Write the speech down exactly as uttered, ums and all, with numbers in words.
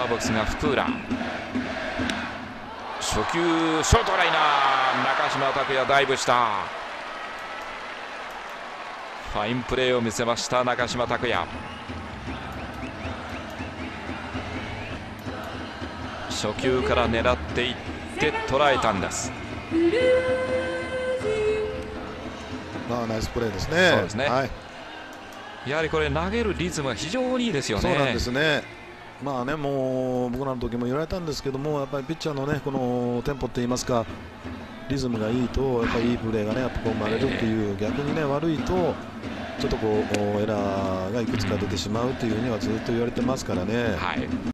ーボックスが福浦。初球ショートライナー、中島拓也ダイブした。ファインプレーを見せました中島拓也。初球から狙っていって捉えたんです。 まあナイスプレーですね。 そうですね、 はい、 やはりこれ投げるリズムが非常にいいですよね。 そうなんですね。まあね、もう僕らの時も言われたんですけども、やっぱりピッチャーのねこのテンポって言いますか、リズムがいいとやっぱりいいプレーがねやっぱこう生まれるっていう、逆にね悪いとちょっとこうエラーがいくつか出てしまうというふうにはずっと言われてますからね。 はい。